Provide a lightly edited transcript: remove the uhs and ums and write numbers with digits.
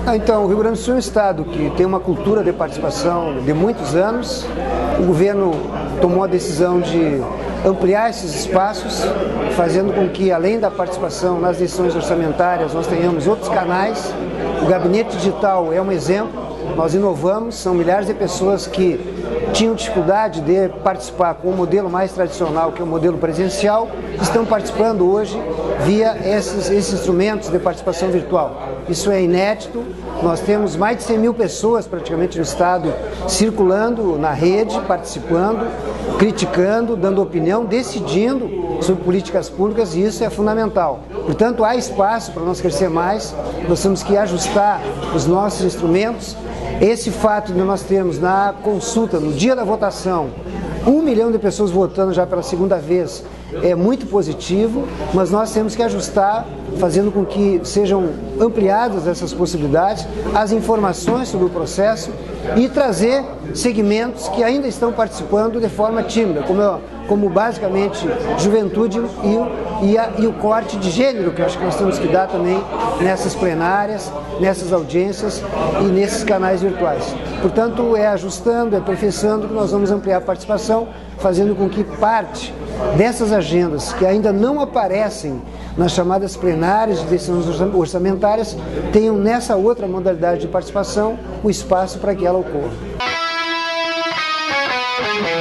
Então, o Rio Grande do Sul é um estado que tem uma cultura de participação de muitos anos. O governo tomou a decisão de ampliar esses espaços, fazendo com que, além da participação nas decisões orçamentárias, nós tenhamos outros canais. O gabinete digital é um exemplo. Nós inovamos, são milhares de pessoas que tinham dificuldade de participar com o modelo mais tradicional, que é o modelo presencial, estão participando hoje via esses instrumentos de participação virtual. Isso é inédito. Nós temos mais de 100 mil pessoas praticamente no estado circulando na rede, participando, criticando, dando opinião, decidindo sobre políticas públicas, e isso é fundamental. Portanto, há espaço para nós crescer mais, nós temos que ajustar os nossos instrumentos. Esse fato de nós termos na consulta, no dia da votação, 1 milhão de pessoas votando já pela segunda vez é muito positivo, mas nós temos que ajustar, fazendo com que sejam ampliadas essas possibilidades, as informações sobre o processo e trazer segmentos que ainda estão participando de forma tímida, como basicamente juventude e o corte de gênero, que eu acho que nós temos que dar também nessas plenárias, nessas audiências e nesses canais virtuais. Portanto, é ajustando, é aperfeiçoando que nós vamos ampliar a participação, fazendo com que parte dessas agendas que ainda não aparecem nas chamadas plenárias de decisões orçamentárias tenham nessa outra modalidade de participação o espaço para que ela ocorra.